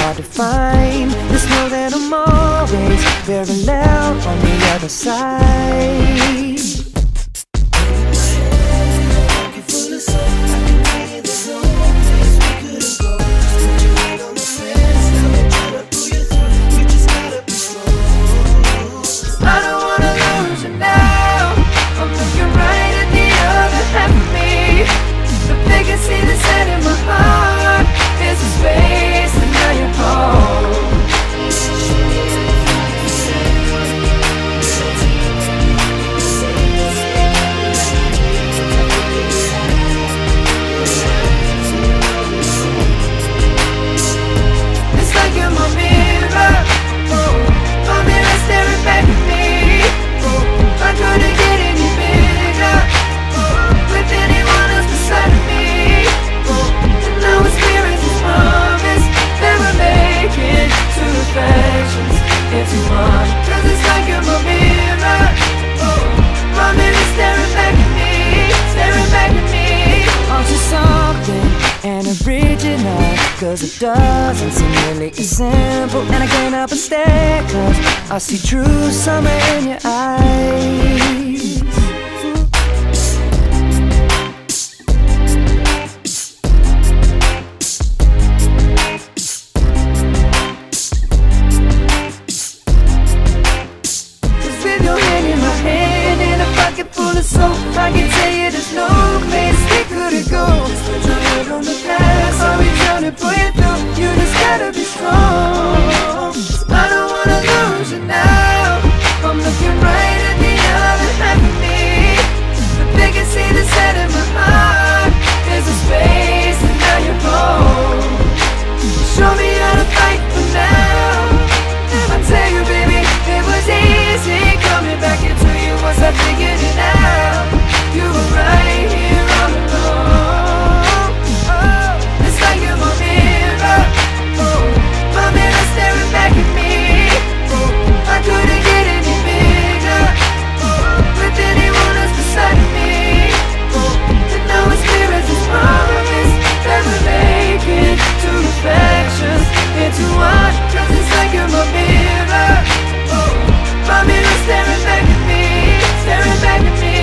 hard to find. Just know that I'm always very loud on the other side. Cause it doesn't seem really as simple, and I can't help but stare, cause I see true summer in your eyes. Cause with your hand in my hand and a pocket full of soap, I can tell you there's no place we couldn't go. Put your head on the past, I'll be trying to pull you through. You just gotta be strong. I don't wanna lose you now. I'm looking right at the other half of me, but they can see the set in my heart. There's a space and now you're home. Show me how to fight for now. I tell you baby, it was easy coming back into you once I figured it out. You were right here all along. Oh, it's like you're my mirror. Oh, my mirror staring back at me. Oh, I couldn't get any bigger. Oh, with anyone else beside me. Oh, and now it's clear as this promise that we're making two reflections into one. Cause it's like you're my mirror. Oh, my mirror staring back at me, staring back at me.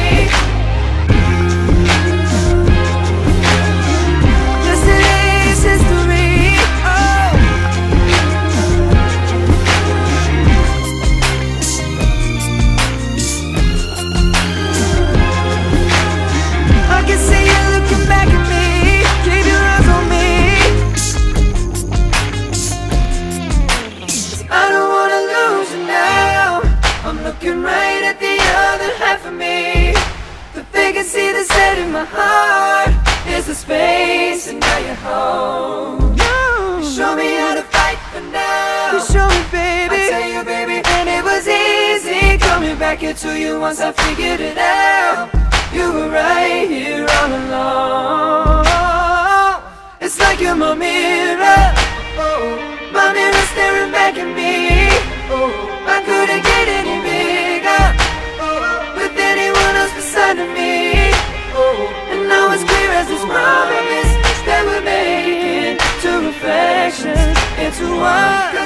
See the set in my heart. There's a space and now you're home. No. You show me how to fight for now. You show me baby, I tell you baby, and it was easy coming back here to you once I figured it out. You were right here all along. It's like you're my mirror. Oh, my mirror staring back at me. Oh, I couldn't get any bigger. Oh, with anyone else beside of me. And now it's clear as this promise that we're making two reflections into one.